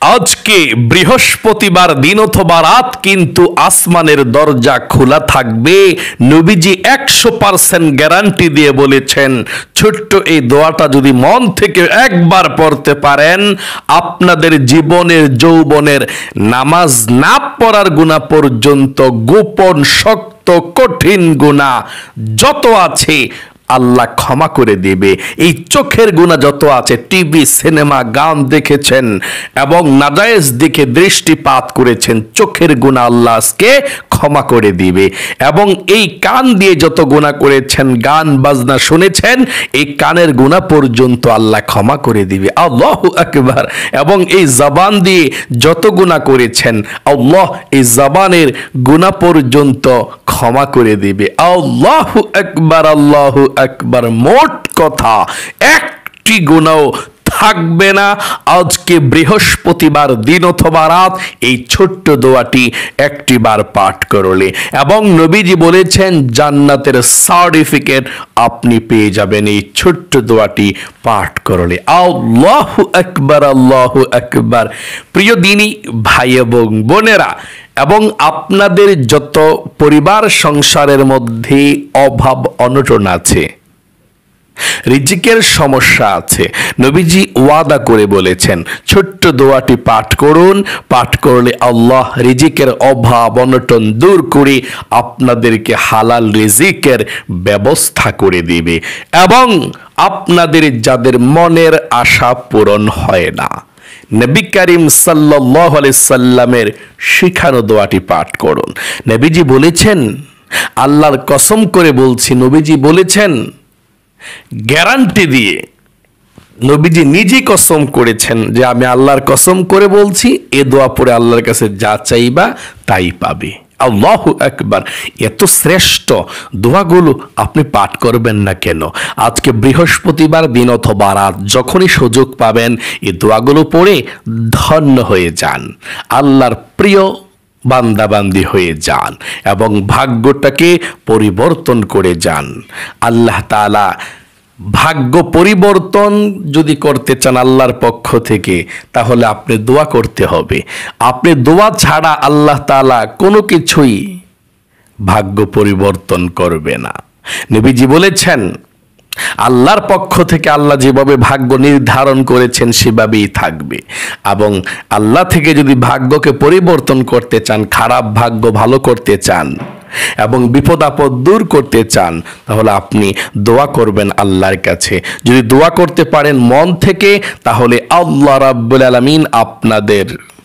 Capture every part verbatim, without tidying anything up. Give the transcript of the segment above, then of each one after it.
আজকে বৃহস্পতিবার দিন অথবা রাত কিন্তু আসমানের দরজা খোলা থাকবে। নবীজি একশো পার্সেন্ট গ্যারান্টি দিয়ে বলেছেন, ছোট্ট এই দোয়াটা যদি মন থেকে একবার পড়তে পারেন, আপনাদের জীবনের যৌবনের নামাজ না পড়ার গুনাহ পর্যন্ত গোপন শক্ত কঠিন গুনাহ যত আছে আল্লাহ ক্ষমা করে দেবে। এই চোখের গুনাহ যত আছে, টিভি সিনেমা গান দেখেছেন এবং নাজায়েজ দিকে দৃষ্টিপাত করেছেন, চোখের গুনাহ আল্লাহ আজকে ক্ষমা করে দিবে। এবং এই কান দিয়ে যত গুনাহ করেছেন, গান বাজনা শুনেছেন, এই কানের গুনাহ পর্যন্ত আল্লাহ ক্ষমা করে দিবে। আল্লাহু আকবার। এবং এই জবান দিয়ে যত গুনাহ করেছেন, আল্লাহ এই জবানের গুনাহ পর্যন্ত ক্ষমা করে দিবে। আল্লাহু আকবার, আল্লাহু আকবার। মোট কথা একটি গুনাহ থাকবে না আজকে বৃহস্পতিবার দিন অথবা রাত এই ছোট্ট দোয়াটি একটি বার পাঠ করলে। এবং নবীজি বলেছেন জান্নাতের সার্টিফিকেট আপনি পেয়ে যাবেন এই ছোট্ট দোয়াটি পাঠ করলে। আল্লাহু আকবার, আল্লাহু আকবার। প্রিয় দিনী ভাই এবং বোনেরা, এবং আপনাদের যত পরিবার সংসারের মধ্যে অভাব অনটন আছে, রিজিকের সমস্যা আছে, নবীজি ওয়াদা করে বলেছেন ছোট্ট দোয়াটি পাঠ করুন, পাঠ করলে আল্লাহ রিজিকের অভাব অনটন দূর করে আপনাদেরকে হালাল রিজিকের ব্যবস্থা করে দিবে। এবং আপনাদের যাদের মনের আশা পূরণ হয় না, নবী করিম সাল্লাল্লাহু আলাইহি সাল্লামের শিখানো দোয়াটি পাঠ করুন। নবীজি বলেছেন, আল্লাহর কসম করে বলছি, নবীজি বলেছেন গ্যারান্টি দিয়ে, নবীজি নিজে কসম করেছেন যে আমি আল্লাহর কসম করে বলছি, এ দোয়া পড়ে আল্লাহর কাছে যা চাইবা তাই পাবে। আল্লাহু আকবার। এত শ্রেষ্ঠ দোয়াগুলো আপনি পাঠ করবেন না কেন? আজকে বৃহস্পতিবার দিন অথবা রাত যখনই সুযোগ পাবেন এই দোয়াগুলো পড়ে ধন্য হয়ে যান, আল্লাহর প্রিয় বান্দাবান্দি হয়ে যান এবং ভাগ্যটাকে পরিবর্তন করে যান। আল্লাহ তাআলা ভাগ্য পরিবর্তন যদি করতে চান আল্লাহর পক্ষ থেকে, তাহলে আপনি দোয়া করতে হবে। আপনি দোয়া ছাড়া আল্লাহ তাআলা কোনো কিছুই ভাগ্য পরিবর্তন করবে না। নবীজি বলেছেন আল্লাহর পক্ষ থেকে আল্লাহ যেভাবে ভাগ্য নির্ধারণ করেছেন সেভাবেই থাকবে। এবং আল্লাহ থেকে যদি ভাগ্যকে পরিবর্তন করতে চান, খারাপ ভাগ্য ভালো করতে চান এবং বিপদ আপদ দূর করতে চান, তাহলে আপনি দোয়া করবেন আল্লাহর কাছে। যদি দোয়া করতে পারেন মন থেকে, তাহলে আল্লাহ রাব্বুল আলামিন আপনাদের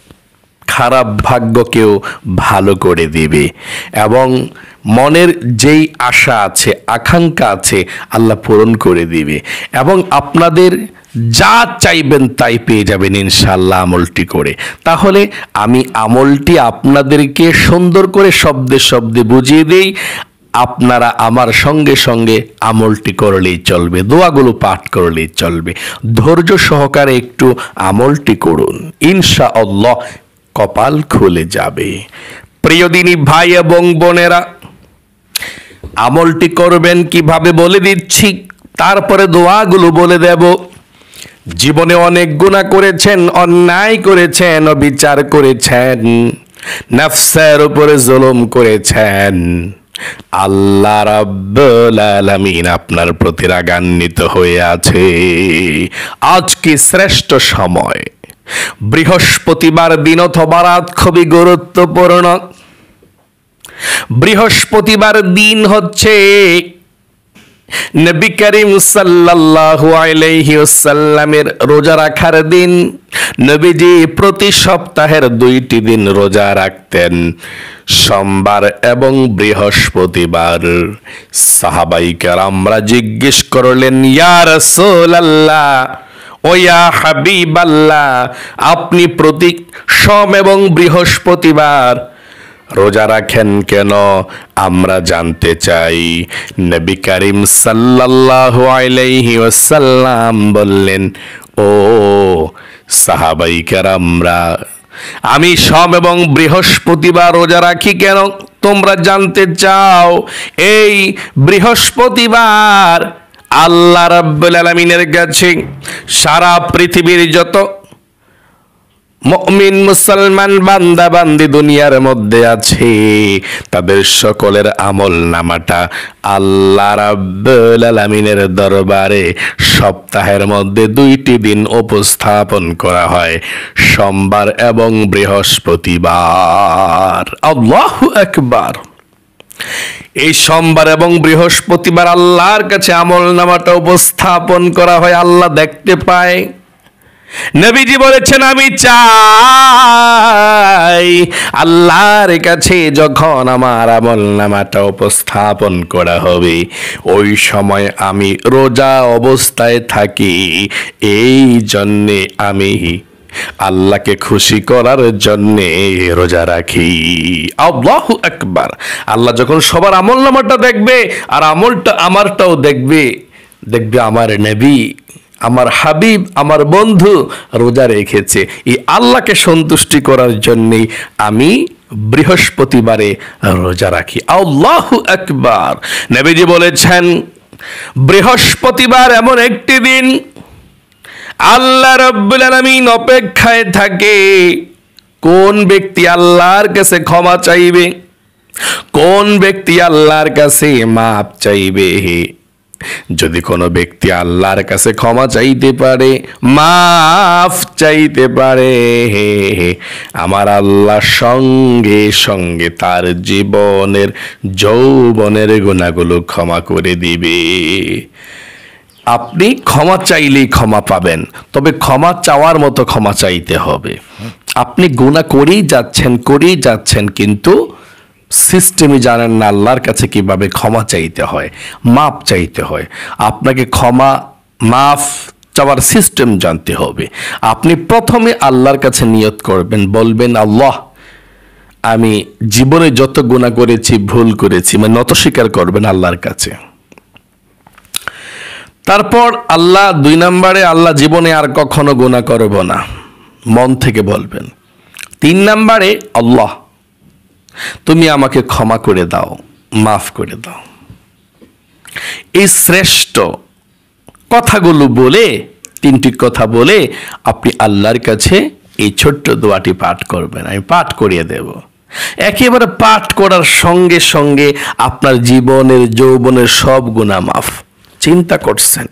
খারাপ ভাগ্যকেও ভালো করে দিবে এবং মনের যেই আশা আছে, আকাঙ্ক্ষা আছে, আল্লাহ পূরণ করে দিবে এবং আপনাদের যা চাইবেন তাই পেয়ে যাবেন ইনশাআল্লাহ আমলটি করে। তাহলে আমি আমলটি আপনাদেরকে সুন্দর করে শব্দে শব্দে বুঝিয়ে দেই, আপনারা আমার সঙ্গে সঙ্গে আমলটি করলেই চলবে, দোয়াগুলো পাঠ করলেই চলবে। ধৈর্য সহকারে একটু আমলটি করুন, ইনশাআল্লাহ কপাল খুলে যাবে। প্রিয় দিনী ভাই এবং বোনেরা, আমলটি করবেন কিভাবে বলে দিচ্ছি, তারপরে দোয়াগুলো বলে দেব। জীবনে অনেক গুনাহ করেছেন, অন্যায় করেছেন, অবিচার করেছেন, নফসের উপরে জুলুম করেছেন, আল্লাহ রাব্বুল আলামিন আপনার প্রতি রাগান্বিত হয়ে আছে। আজকে শ্রেষ্ঠ সময়, বৃহস্পতিবার দিন অথবা রাত খুবই গুরুত্বপূর্ণ। বৃহস্পতিবার দিন হচ্ছে নবী করিম সাল্লাল্লাহু আলাইহি ওয়াসাল্লামের রোজা রাখার দিন। নবীজি প্রতি সপ্তাহের দুইটি দিন রোজা রাখতেন, সোমবার এবং বৃহস্পতিবার। সাহাবায়ে কেরামরা জিজ্ঞেস করলেন, ইয়া রাসূলুল্লাহ, ও ইয়া হাবিবাল্লাহ, আপনি প্রতি সোম এবং বৃহস্পতিবার রোজা রাখেন কেন? আমরা জানতে চাই। নবী করিম সাল্লাল্লাহু আলাইহি ওয়াসাল্লাম বললেন, ও সাহাবায়ে কেরামরা, আমি সোম এবং বৃহস্পতিবার রোজা রাখি কেন তোমরা জানতে চাও? এই বৃহস্পতিবার আল্লাহ রাব্বুল আলামিনের কাছে সারা পৃথিবীর যত মুমিন মুসলমান বান্দা বান্দি দুনিয়ার মধ্যে আছে, তাদের সকলের আমল নামাটা আল্লাহ রাব্বুল আলামিনের দরবারে সপ্তাহের মধ্যে দুইটি দিন উপস্থাপন করা হয়, সোমবার এবং বৃহস্পতিবার। আল্লাহু আকবার। এই সোমবার এবং বৃহস্পতিবার আল্লাহর কাছে আমল নামাটা উপস্থাপন করা হয়, আল্লাহ দেখতে পায়। নবীজি বলেছেন, আমি চাই আল্লাহর কাছে যখন আমার আমল নামাটা উপস্থাপন করা হবে, ওই সময় আমি রোজা অবস্থায় থাকি। এই জন্যে আমি আল্লাহকে খুশি করার জন্যে রোজা রাখি। আল্লাহু আকবার। আল্লাহ যখন সবার আমল নামাটা দেখবে, আর আমলটা আমারটাও দেখবে, দেখবে আমার নবী, আমার হাবিব, আমার বন্ধু রোজা রেখেছে। এই আল্লাহকে সন্তুষ্টি করার জন্যেই আমি বৃহস্পতিবারে রোজা রাখি। আল্লাহু আকবার। নবীজি বলেছেন, বৃহস্পতিবার এমন একটি দিন আল্লাহ রাব্বুল আলামিন অপেক্ষায় থাকে, কোন ব্যক্তি আল্লাহর কাছে ক্ষমা চাইবে, কোন ব্যক্তি আল্লাহর কাছে মাপ চাইবে। যদি কোনো ব্যক্তি আল্লাহর কাছে ক্ষমা চাইতে পারে, মাফ চাইতে পারে, আমার আল্লাহ সঙ্গে সঙ্গে তার জীবনের যৌবনের গুনাহগুলো ক্ষমা করে দিবে। আপনি ক্ষমা চাইলেই ক্ষমা পাবেন, তবে ক্ষমা চাওয়ার মতো ক্ষমা চাইতে হবে। আপনি গুনাহ করেই যাচ্ছেন করেই যাচ্ছেন কিন্তু সিস্টেমই জানেন না আল্লাহর কাছে কিভাবে ক্ষমা চাইতে হয়, মাপ চাইতে হয়। আপনাকে ক্ষমা মাফ চাওয়ার সিস্টেম জানতে হবে। আপনি প্রথমে আল্লাহর কাছে নিয়ত করবেন, বলবেন, আল্লাহ আমি জীবনে যত গুনাহ করেছি, ভুল করেছি, মানে নত স্বীকার করবেন আল্লাহর কাছে। তারপর আল্লাহ দুই নম্বরে, আল্লাহ জীবনে আর কখনো গুনাহ করব না, মন থেকে বলবেন। তিন নম্বরে, আল্লাহ তুমি আমাকে ক্ষমা করে দাও, মাফ করে দাও। এই শ্রেষ্ঠ কথাগুলো বলে, তিনটি কথা বলে আপনি আল্লাহর কাছে এই ছোট্ট দোয়াটি পাঠ করবেন। আমি পাঠ করিয়ে দেব। একেবারে পাঠ করার সঙ্গে সঙ্গে আপনার জীবনের যৌবনের সব গুনাহ মাফ। চিন্তা করছেন?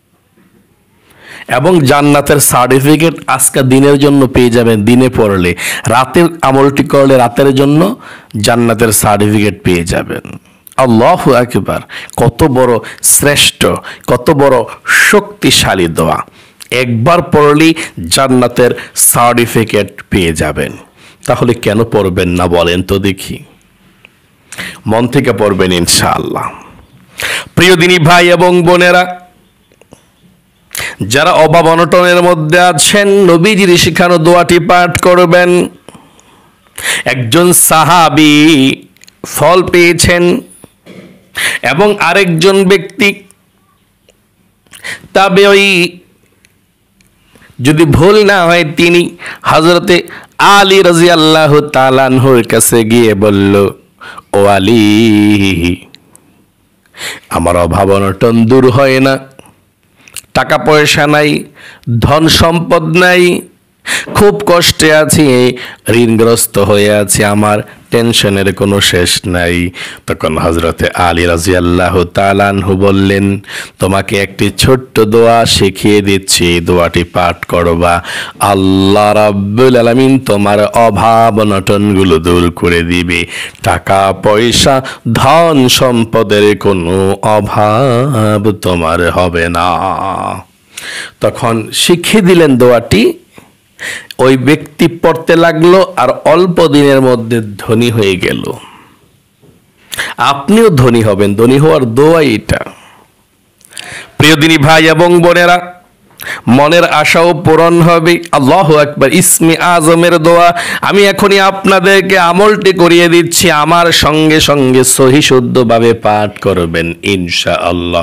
এবং জান্নাতের সার্টিফিকেট আজকে দিনের জন্য পেয়ে যাবেন। দিনে পড়লে, রাতের আমলটি করলে রাতের জন্য জান্নাতের সার্টিফিকেট পেয়ে যাবেন। আল্লাহু আকবার। কত বড় শ্রেষ্ঠ, কত বড় শক্তিশালী দোয়া। একবার পড়লেই জান্নাতের সার্টিফিকেট পেয়ে যাবেন। তাহলে কেন পড়বেন না বলেন তো দেখি? মন থেকে পড়বেন ইনশাআল্লাহ। প্রিয় দিনী ভাই এবং বোনেরা, যারা অভাব অনটনের মধ্যে আছেন, নবীজির শিখানো দোয়াটি পাঠ করবেন। একজন সাহাবী ফল পেয়েছেন এবং আরেকজন ব্যক্তি তাবেঈ, যদি ভুল না হয় তিনি হযরতে আলী রাদিয়াল্লাহু তাআলা আনহুর কাছে গিয়ে বলল, ও আলী, আমার অভাব অনটন দূর হয় না, টাকা পয়সা নাই, ধন সম্পদ নাই, খুব কষ্টে আছি, ঋণগ্রস্ত হয়ে আছি, আমার টেনশনের কোনো শেষ নাই। তখন হযরতে আলী রাদিয়াল্লাহু তাআলা আনহু বললেন, তোমাকে একটি ছোট্ট দোয়া শিখিয়ে দিচ্ছি, দোয়াটি পাঠ করবা। আল্লাহ রাব্বুল আলামিন তোমার অভাব অনটনগুলো দূর করে দিবে। টাকা পয়সা ধন সম্পদের কোনো অভাব তোমার হবে না। তখন শিখিয়ে দিলেন দোয়াটি। ওই ব্যক্তি পড়তে লাগলো আর অল্প দিনের মধ্যে ধনী হয়ে গেল। আপনিও ধনী হবেন। ধনী হওয়ার দোয়া এটা। প্রিয় দিনী ভাই এবং বোনেরা, মনের আশাও পূরণ হবে। আল্লাহু আকবার। ইসমে আজমের দোয়া আমি এখনই আপনাদেরকে আমলটি করিয়ে দিচ্ছি। আমার সঙ্গে সঙ্গে সহি শুদ্ধভাবে পাঠ করবেন, ইনশাআল্লাহ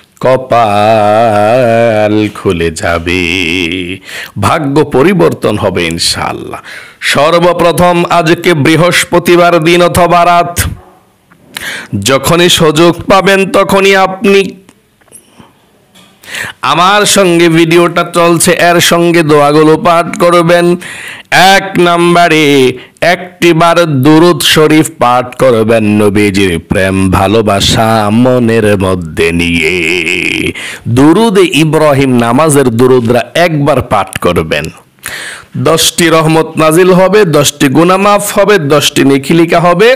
কপাল খুলে যাবে, ভাগ্য পরিবর্তন হবে ইনশাআল্লাহ। সর্বপ্রথম আজকে বৃহস্পতিবার দিন অথবা রাত, যখনই সুযোগ পাবেন তখনই আপনি আমার সঙ্গে ভিডিওটা চলছে, এর সঙ্গে দোয়াগুলো পাঠ করবেন। এক নম্বরে একটিবার দুরূদ শরীফ পাঠ করবেন নবীজির প্রেম ভালোবাসা মনের মধ্যে নিয়ে। দুরুদে ইব্রাহিম নামাজের দুরুদরা একবার পাঠ করবেন, দশটি রহমত নাজিল হবে, দশটি গুনাহ মাফ হবে, দশটি নেকি লেখা হবে।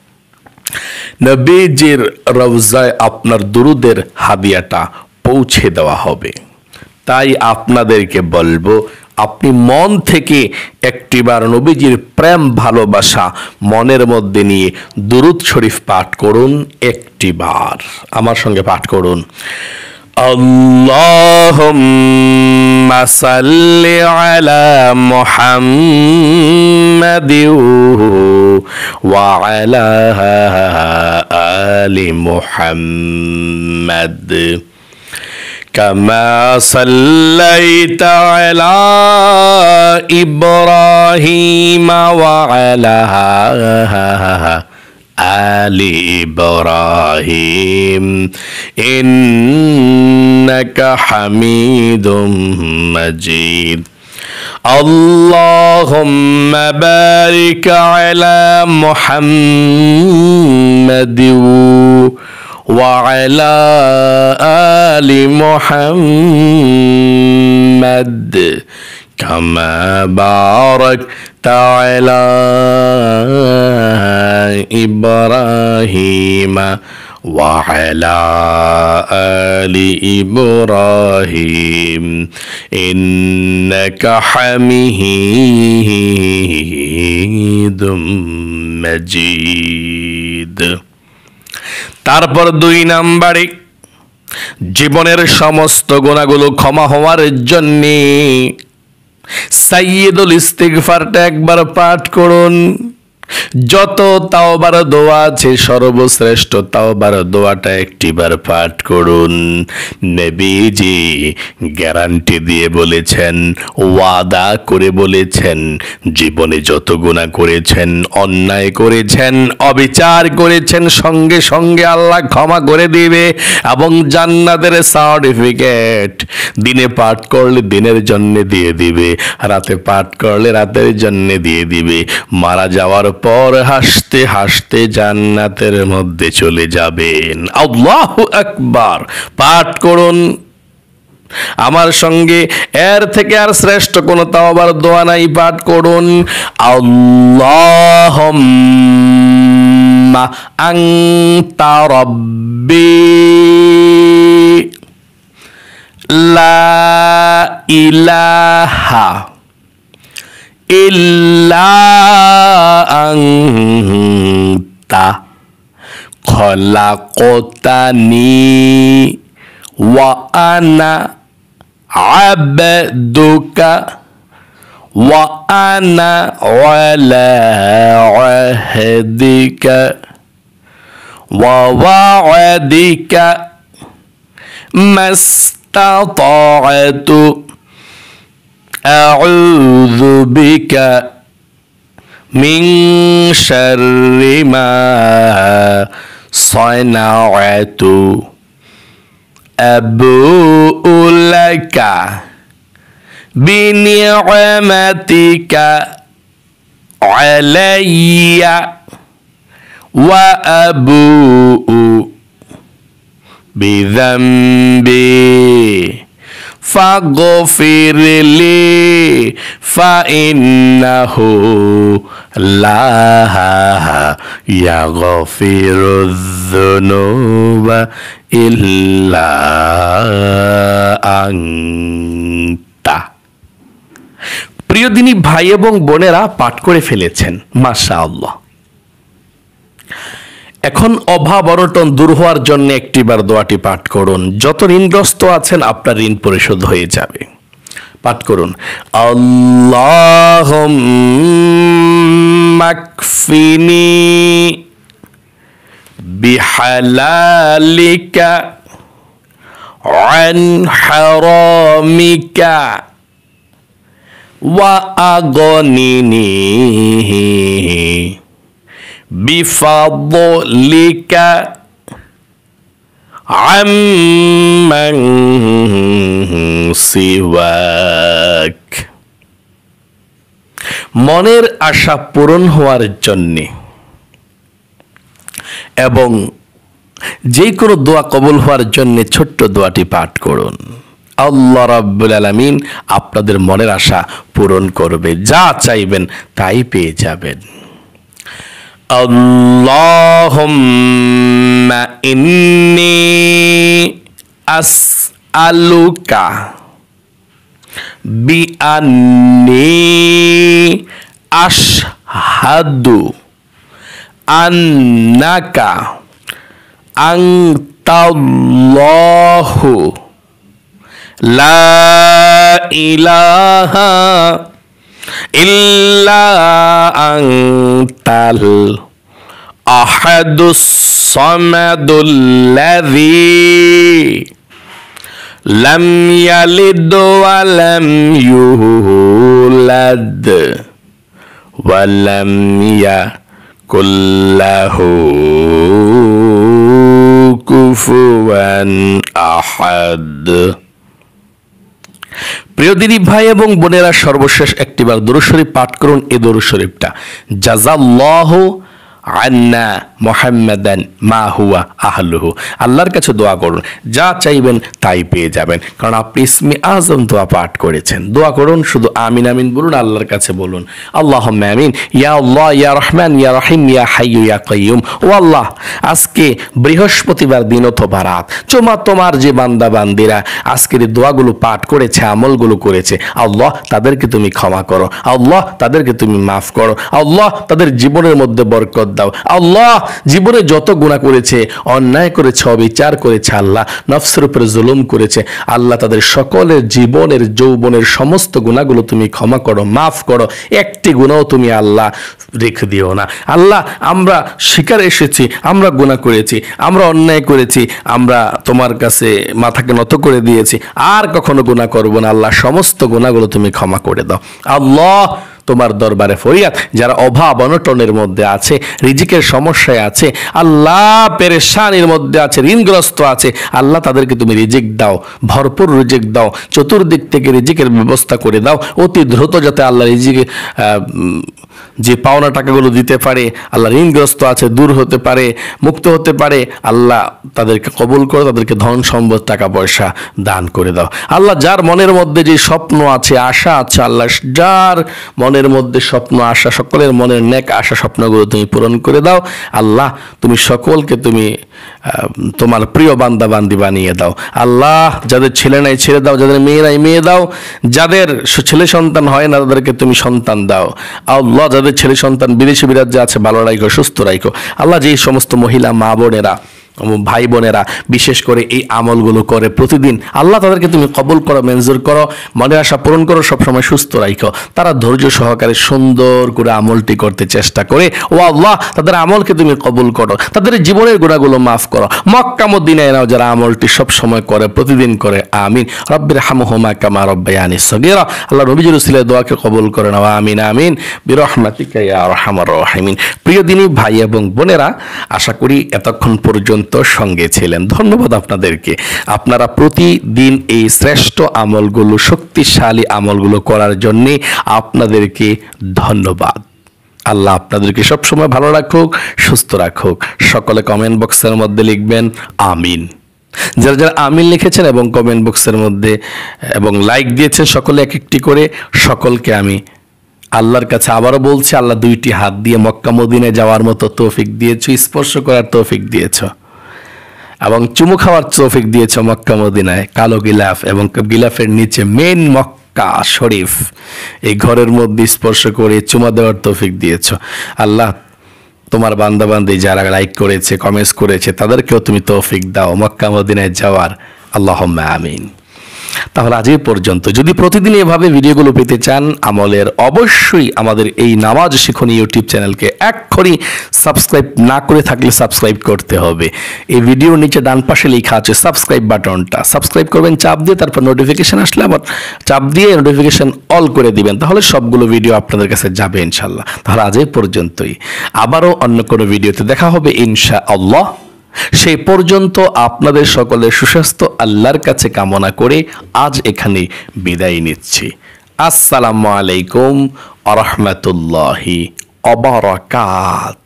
নবীজির রওজায় আপনার দুরুদের হাদিয়াটা পৌঁছে দেওয়া হবে। তাই আপনাদেরকে বলবো, আপনি মন থেকে একটিবার নবীজির প্রেম ভালোবাসা মনের মধ্যে নিয়ে দুরূদ শরীফ পাঠ করুন। একটিবার আমার সঙ্গে পাঠ করুন। আল্লাহুম্মা সাল্লি আলা মুহাম্মাদিন ওয়া আলা আলি মুহাম্মাদ كما صليت على إبراهيم وعلى آل إبراهيم إنك حميد مجيد اللهم بارك على محمد وعلى آل محمد كما باركت على إبراهيم وعلى آل إبراهيم إنك حميد مجيد। তারপর দুই নম্বরে জীবনের সমস্ত গুনাহগুলো ক্ষমা হওয়ার জন্য সাইয়্যিদুল ইস্তিগফারটা একবার পাঠ করুন। যত তাওবার দোয়া আছে সর্বশ্রেষ্ঠ তাওবার দোয়াটা একটিবার পাঠ করুন। নবীজি গ্যারান্টি দিয়ে বলেছেন, ওয়াদা করে বলেছেন, জীবনে যত গুনাহ করেছেন, অন্যায় করেছেন, অবিচার করেছেন, সঙ্গে সঙ্গে আল্লাহ ক্ষমা করে দিবে এবং জান্নাতের সার্টিফিকেট দিনে পাঠ করলে দিনের জন্য দিয়ে দিবে, রাতে পাঠ করলে রাতের জন্য দিয়ে দিবে। মারা যাওয়ার পর হাসতে হাসতে জান্নাতের মধ্যে চলে যাবেন। আল্লাহু আকবার পাঠ করুন আমার সঙ্গে। এর থেকে আর শ্রেষ্ঠ কোন তাওবার দোয়া নাই, পাঠ করুন। আল্লাহুম্মা আনতা রাব্বি লা ইলাহা ইল্লা আনতা খলাকতানি ওয়া আনা আবদুকা ওয়া আনা আলা আহদিকা ওয়া ওয়াদিকা মাস্তাতা'তু আউযু বিকা মিন শাররি মা সানা'তু আবুউ লাকা বিনি'মাতিকা আলাইয়া ওয়া আবুউ বিযামবি ফাগফির লি ফাইন্নাহু লা ইয়াগফিরুয যুনুবা ইল্লা আনতা। প্রিয় দিনী ভাই এবং বোনেরা, পাঠ করে ফেলেছেন, মাশাআল্লাহ। এখন অভাব অনটন দূর হওয়ার জন্য একটিবার দোয়াটি পাঠ করুন। যত ঋণগ্রস্ত আছেন আপনার ঋণ পরিশোধ হয়ে যাবে। পাঠ করুন। আল্লাহুম্মা কফিনি বিহালালিকা আন হারামিকা ওয়া আগনিনি বিফাদলিকা আম্মান সিওয়াক। মনের আশা পূরণ হওয়ার জন্যে এবং যে কোনো দোয়া কবুল হওয়ার জন্য ছোট্ট দোয়াটি পাঠ করুন। আল্লাহ রাব্বুল আলামিন আপনাদের মনের আশা পূরণ করবে, যা চাইবেন তাই পেয়ে যাবেন। আল্লাহুম্মা ইন্নী আসআলুকা বিআন্নী আশহাদু আন্নাকা আনতাল্লাহু লা ইলাহা ইল্লা আনতাল আহাদুস সামাদুল্লাযী লাম ইয়ালিদ ওয়া লাম ইউলাদ ওয়া লাম ইয়াকুল লাহু কুফুয়ান আহাদ। প্রিয় দিদি ভাই এবং বোনেরা, সর্বশেষ একটিবার দরুদ শরীফ পাঠ করুন। এই দরুদ শরীফটা জাযাল্লাহু আন্না মুহাম্মাদান মা হুয়া আহলুহু। আল্লাহর কাছে দোয়া করুন, যা চাইবেন তাই পেয়ে যাবেন, কারণ আপনি ইসমে আজম দোয়া পাঠ করেছেন। দোয়া করুন, শুধু আমিন আমিন বলুন, আল্লাহর কাছে বলুন আল্লাহুম্মা আমিন। ইয়া আল্লাহ, ইয়া রহমান, ইয়া রহিম, ইয়া হাইয়্যু, ইয়া কাইয়্যুম। ও আল্লাহ, আজকে বৃহস্পতিবার দিন অথবা রাত, চোমা তোমার যে বান্দা বান্দিরা আজকের এই দোয়াগুলো পাঠ করেছে, আমলগুলো করেছে, আল্লাহ তাদেরকে তুমি ক্ষমা করো, আল্লাহ তাদেরকে তুমি মাফ করো, আল্লাহ তাদের জীবনের মধ্যে বরকত দাও। আল্লাহ জীবনে যত গুনাহ করেছে, অন্যায় করেছে, অবিচার করেছে, আল্লাহ নফসের উপরে জুলুম করেছে, আল্লাহ তাদের সকলের জীবনের যৌবনের সমস্ত গুনাহগুলো তুমি ক্ষমা করো, মাফ করো। একটি গুনাহও তুমি আল্লাহ রেখে দিও না। আল্লাহ আমরা শিকার এসেছি, আমরা গুনাহ করেছি, আমরা অন্যায় করেছি, আমরা তোমার কাছে মাথাকে নত করে দিয়েছি, আর কখনো গুনাহ করব না। আল্লাহ সমস্ত গুনাহগুলো তুমি ক্ষমা করে দাও। আল্লাহ তোমার দরবারে ফরিয়াদ, যারা অভাব অনটনের মধ্যে আছে, রিজিকের সমস্যায় আছে, আল্লাহ পেরেশানির মধ্যে আছে, ঋণগ্রস্ত আছে, আল্লাহ তাদেরকে তুমি রিজিক দাও, ভরপুর রিজিক দাও, চতুর্দিক থেকে রিজিকের ব্যবস্থা করে দাও অতি দ্রুত, যাতে আল্লাহ রিজিকে যে পাওনা টাকাগুলো দিতে পারে, আল্লাহ ঋণগ্রস্ত আছে দূর হতে পারে, মুক্ত হতে পারে। আল্লাহ তাদেরকে কবুল করো, তাদেরকে ধন সম্পদ টাকা পয়সা দান করে দাও। আল্লাহ যার মনের মধ্যে যে স্বপ্ন আছে, আশা আছে, আল্লাহ যার মনের মধ্যে স্বপ্ন আশা, সকলের মনের নেক আশা স্বপ্নগুলো তুমি পূরণ করে দাও। আল্লাহ তুমি সকলকে তুমি তোমার প্রিয় বান্দা বান্দি বানিয়ে দাও। আল্লাহ যাদের ছেলে নাই ছেড়ে দাও, যাদের মেয়ে নাই মেয়ে দাও, যাদের ছেলে সন্তান হয় না তাদেরকে তুমি সন্তান দাও। আল্লাহ যাদের ছেলে সন্তান বিদেশি বিরাজ্যে আছে, ভালো রাখো, সুস্থ রাখো। আল্লাহ যেই সমস্ত মহিলা মা বোনেরা, ভাই বোনেরা বিশেষ করে এই আমলগুলো করে প্রতিদিন, আল্লাহ তাদেরকে তুমি কবুল করো, মঞ্জুর করো, মনের আশা পূরণ করো, সবসময় সুস্থ রাখো। তারা ধৈর্য সহকারে সুন্দর করে আমলটি করতে চেষ্টা করে, ও আল্লাহ তাদের আমলকে তুমি কবুল করো, তাদের জীবনের গুনাহগুলো মাফ করো। মক্কা মদিনায় নাও যারা আমলটি সব সময় করে, প্রতিদিন করে, আমিন। রব্বির হামহুমা কামা রব্বায়ানি সগীরা। আল্লাহ নবীজির উসিলায় দোয়াকে কবুল করে নাও, আমিন আমিন বিরহমাতিকা ইয়া আরহামার রাহিমিন। প্রিয় দিনী ভাই এবং বোনেরা, আশা করি এতক্ষণ পর্যন্ত সঙ্গে ছিলেন। ধন্যবাদ আপনাদেরকে। আপনারা প্রতিদিন এই শ্রেষ্ঠ আমলগুলো, শক্তিশালী আমলগুলো করার জন্যে আপনাদেরকে ধন্যবাদ। আল্লাহ আপনাদেরকে সবসময় ভালো রাখুক, সুস্থ রাখুক। সকলে কমেন্ট বক্সের মধ্যে লিখবেন আমিন। যারা যারা আমিন লিখেছেন এবং কমেন্ট বক্সের মধ্যে এবং লাইক দিয়েছেন, সকলে এক একটি করে, সকলকে আমি আল্লাহর কাছে আবারও বলছি, আল্লাহ দুইটি হাত দিয়ে মক্কা মদিনায় যাওয়ার মতো তৌফিক দিয়েছো, স্পর্শ করার তৌফিক দিয়েছো এবং চুমু খাওয়ার তৌফিক দিয়েছো মক্কা মদিনায়, কালো গিলাফ এবং গিলাফের নিচে মেন মক্কা শরীফ, এই ঘরের মধ্যে স্পর্শ করে চুমা দেওয়ার তৌফিক দিয়েছো। আল্লাহ তোমার বান্দা বান্দি যারা লাইক করেছে, কমেন্টস করেছে, তাদেরকেও তুমি তৌফিক দাও মক্কা মদিনায় যাওয়ার। আল্লাহুম্মা আমিন। তাহলে আজ এই পর্যন্ত। যদি প্রতিদিন এভাবে ভিডিওগুলো পেতে চান আমলের, অবশ্যই আমাদের এই নামাজ শিখুন ইউটিউব চ্যানেলকে এক্ষুনি সাবস্ক্রাইব না করে থাকলে সাবস্ক্রাইব করতে হবে। এই ভিডিওর নিচে ডান পাশে লেখা আছে সাবস্ক্রাইব বাটনটা, সাবস্ক্রাইব করবেন চাপ দিয়ে, তারপর নোটিফিকেশন আসলে আবার চাপ দিয়ে নোটিফিকেশন অল করে দিবেন, তাহলে সবগুলো ভিডিও আপনাদের কাছে যাবে ইনশাল্লাহ। তাহলে আজ এই পর্যন্তই, আবারও অন্য কোনো ভিডিওতে দেখা হবে ইনশাআল্লাহ। সেই পর্যন্ত আপনাদের সকলের সুস্বাস্থ্য আল্লাহর কাছে কামনা করে আজ এখানে বিদায় নিচ্ছি। আসসালামু আলাইকুম ওয়া রাহমাতুল্লাহি ওয়া বারাকাতুহু।